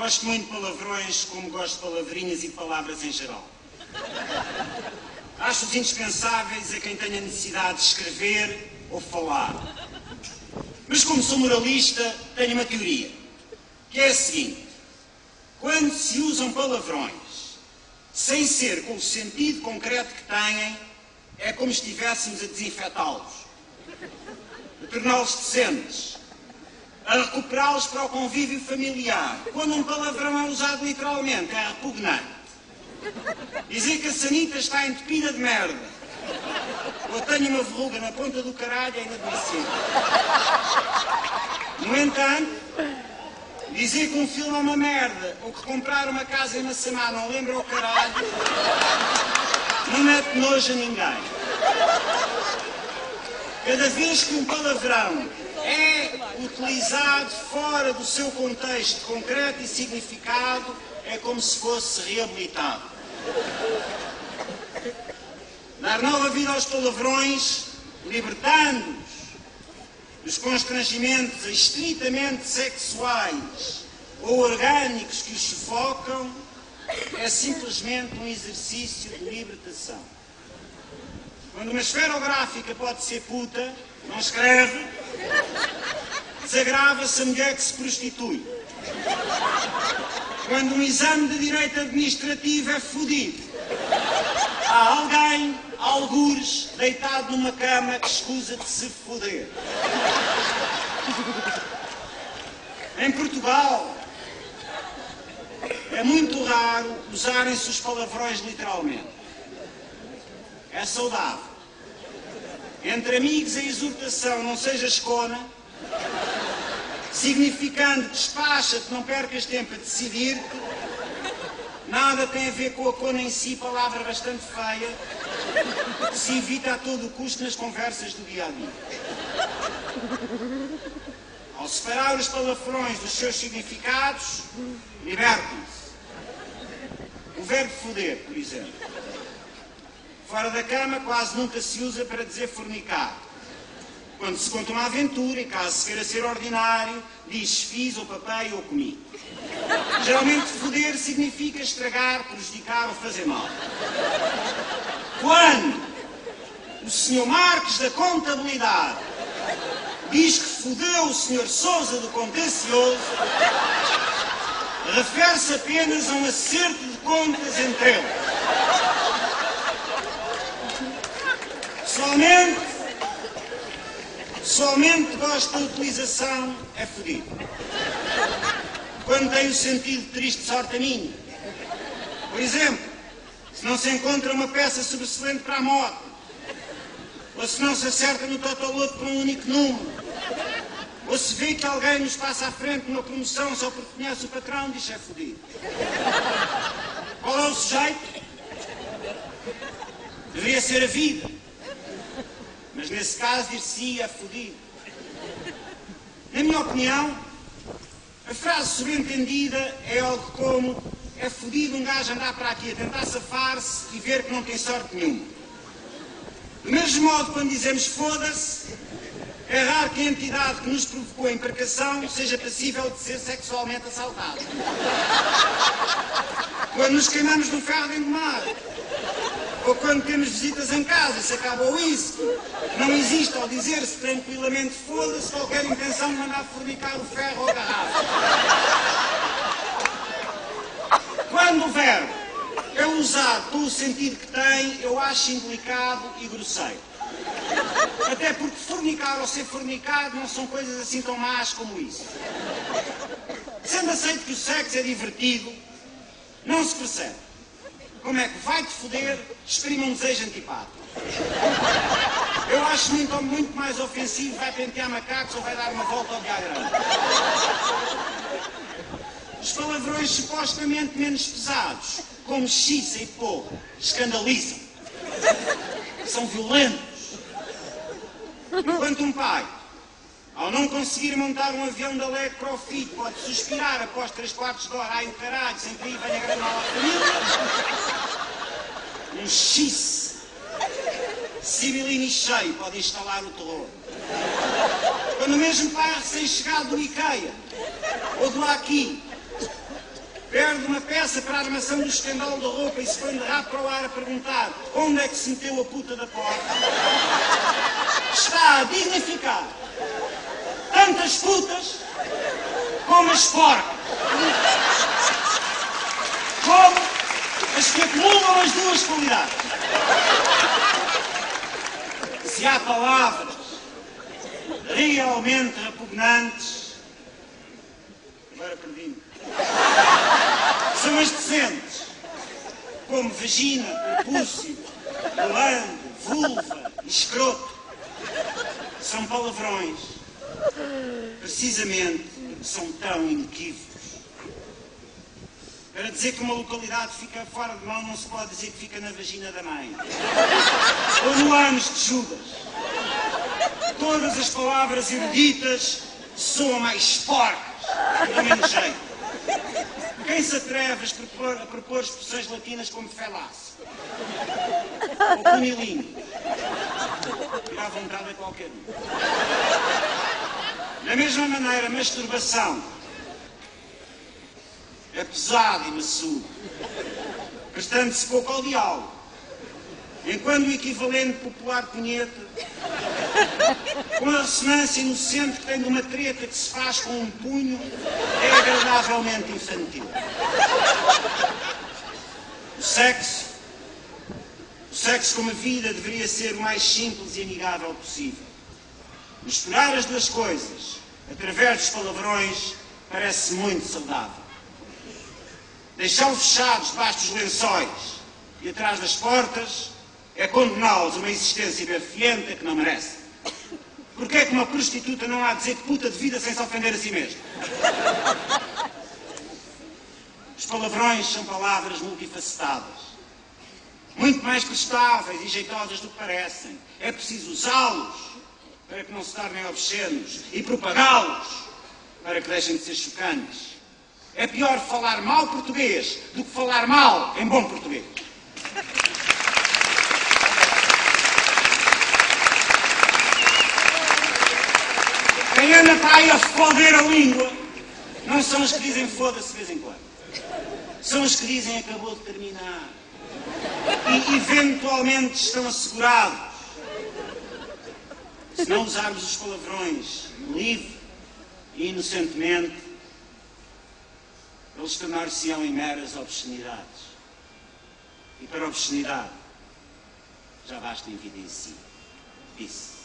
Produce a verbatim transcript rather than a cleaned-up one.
Gosto muito de palavrões, como gosto de palavrinhas e de palavras em geral. Acho-os indispensáveis a quem tenha necessidade de escrever ou falar. Mas como sou moralista, tenho uma teoria, que é a seguinte: quando se usam palavrões sem ser com o sentido concreto que têm, é como se estivéssemos a desinfetá-los, a torná-los decentes, a recuperá-los para o convívio familiar. Quando um palavrão é usado literalmente, é repugnante. Dizer que a sanita está entupida de merda, ou tenho uma verruga na ponta do caralho, é inadmissível. No entanto, dizer que um filme é uma merda, ou que comprar uma casa em Massamá não lembra o caralho, não mete nojo a ninguém. Cada vez que um palavrão é utilizado fora do seu contexto concreto e significado, é como se fosse reabilitado. Dar nova vida aos palavrões, libertando-os dos constrangimentos estritamente sexuais ou orgânicos que os sufocam, é simplesmente um exercício de libertação. Quando uma esferográfica pode ser puta, não escreve, desagrava-se a mulher que se prostitui. Quando um exame de direito administrativo é fodido, há alguém, algures, deitado numa cama que escusa de se foder. Em Portugal, é muito raro usarem-se os palavrões literalmente. É saudável. Entre amigos a exortação não sejas cona, significando despacha-te, não percas tempo a decidir-te, nada tem a ver com a cona em si, palavra bastante feia, que se evita a todo o custo nas conversas do dia-a-dia. Ao separar os palavrões dos seus significados, libertam-se. O verbo foder, por exemplo. Fora da cama quase nunca se usa para dizer fornicar. Quando se conta uma aventura e caso se queira ser ordinário, diz fiz ou papei ou comi. Geralmente foder significa estragar, prejudicar ou fazer mal. Quando o senhor Marques da Contabilidade diz que fodeu o senhor Sousa do Contencioso, refere-se apenas a um acerto de contas entre eles. Pessoalmente, pessoalmente gosto da utilização é fodido. Quando tem o sentido triste sorte a minha. Por exemplo, se não se encontra uma peça sobressalente para a moto, ou se não se acerta no totoloto por um único número, ou se vê que alguém nos passa à frente numa promoção só porque conhece o patrão, diz é fodido. Qual é o sujeito? Deveria ser a vida. Mas nesse caso dir-se é fodido. Na minha opinião, a frase subentendida é algo como é fodido um gajo andar para aqui a tentar safar-se e ver que não tem sorte nenhuma. Do mesmo modo, quando dizemos foda-se, é raro que a entidade que nos provocou a embarcação seja passível de ser sexualmente assaltada. Quando nos queimamos no ferro dentro do mar, ou quando temos visitas em casa e se acaba o whisky, não existe, ao dizer-se tranquilamente foda-se, qualquer intenção de mandar fornicar o ferro ou a garrafa. Quando o verbo é usado com o sentido que tem, eu acho indelicado e grosseiro. Até porque fornicar ou ser fornicado não são coisas assim tão más como isso. Sendo aceito que o sexo é divertido, não se percebe como é que vai-te foder, exprime um desejo antipático. Eu acho muito, muito mais ofensivo vai pentear macacos ou vai dar uma volta ao diagrama. Os palavrões supostamente menos pesados, como xiça e porra, escandalizam. São violentos. Enquanto um pai, ao não conseguir montar um avião da Leg para o filho, pode suspirar após três quartos de hora, ai o caralho, sem que aí venha grande mal à família, um xice sibilino e cheio pode instalar o terror. Quando o mesmo pai recém-chegado do IKEA ou do Aqui perde uma peça para a armação do escândalo da roupa e se põe de rabo para o ar a perguntar onde é que se meteu a puta da porta, está a dignificar tantas putas como as porcas, como as que acumulam as duas qualidades. Se há palavras realmente repugnantes, agora perdi-me, são as decentes, como vagina, prepúcio, glande, vulva, escroto. São palavrões, precisamente porque são tão inequívocos. Para dizer que uma localidade fica fora de mão, não se pode dizer que fica na vagina da mãe. Ou no ânus de Judas. Todas as palavras eruditas soam mais porcas e dão menos jeito. Quem se atreve a propor, a propor expressões latinas como felasse ou cunilinho, irá vontade a qualquer um. Da mesma maneira, masturbação é pesado e maçudo, prestando-se pouco ao diálogo, enquanto o equivalente popular punheta, com a ressonância inocente que tem de uma treta que se faz com um punho, é agradavelmente infantil. O sexo, o sexo como a vida, deveria ser o mais simples e amigável possível. Misturar as duas coisas, através dos palavrões, parece muito saudável. Deixá-los fechados debaixo dos lençóis e atrás das portas é condená-los a uma existência berfienta que não merece. Porquê é que uma prostituta não há de dizer que puta de vida sem se ofender a si mesma? Os palavrões são palavras multifacetadas, muito mais prestáveis e jeitosas do que parecem. É preciso usá-los para que não se tornem obscenos e propagá-los para que deixem de ser chocantes. É pior falar mal português do que falar mal em bom português. Quem anda para aí a foder a língua não são os que dizem foda-se de vez em quando. São os que dizem acabou de terminar. E eventualmente estão assegurados. Se não usarmos os palavrões livre e inocentemente, eles tornar-se-ão em meras obscenidades. E para a obscenidade, já basta evidenciar. Isso.